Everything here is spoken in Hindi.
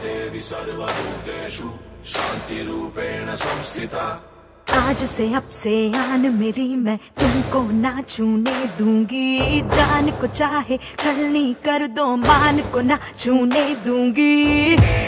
देवी सर्वभूतेषु शान्तिरूपेण संस्थिता। आज से अब से आन मेरी मैं तुमको ना छूने दूंगी। जान को चाहे छलनी कर दो, मान को ना छूने दूंगी।